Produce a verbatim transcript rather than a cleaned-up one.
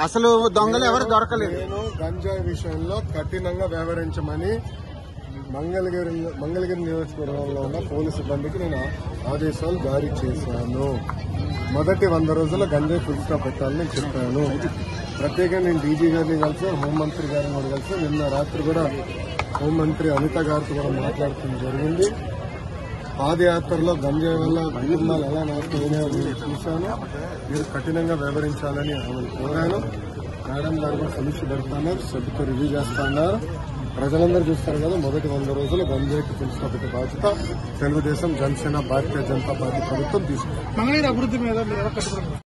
అసలు దొంగలు ఎవరు దొరకలేదు. నేను గంజాయి విషయంలో కఠినంగా వ్యవహరించమని మంగళగిరి మంగళగిరి నియోజకవర్గంలో ఉన్న పోలీసు సిబ్బందికి నేను ఆదేశాలు జారీ చేశాను. మొదటి వంద రోజుల్లో గంజాయి ఫుల్ స్టాప్ పెట్టాలని చెప్పాను. ప్రత్యేకంగా నేను డీజీ గారిని కలిసి హోంమంత్రి గారిని కూడా కలిసి నిన్న రాత్రి కూడా హోంమంత్రి అనిత గారితో కూడా మాట్లాడటం జరిగింది. పాదయాత్రలో గంజాయి వల్ల కుటుంబాలు ఎలా నాశనమైనాయో చూశాను. మీరు కఠినంగా వ్యవహరించాలని ఆమెను కోరాను. మేడం గారు కూడా సమీక్ష పెడతాన్నారు, సభ్యుతో రివ్యూ చేస్తున్నారు. ప్రజలందరూ చూస్తారు కదా, మొదటి వంద రోజులు గంజాయికి తెలుసుకోబట్టే బాధ్యత తెలుగుదేశం, జనసేన, భారతీయ జనతా పార్టీ ప్రభుత్వం తీసుకుంది. అభివృద్ధి మీద